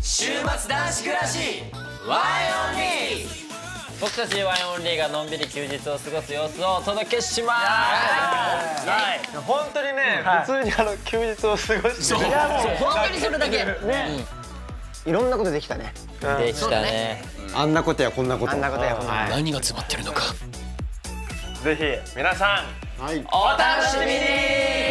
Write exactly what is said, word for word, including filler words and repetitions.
週末男子暮らしワイオンリー。 僕たちワイオンリーがのんびり休日を過ごす様子をお届けします。 はい、本当にね、普通にあの休日を過ごしてる。 いやもう本当にそれだけね。 いろんなことできたね。 できたね。 あんなことやこんなこと。 あんなことやこんなこと。 何が詰まってるのか。 ぜひ皆さん、 はい。 お楽しみに。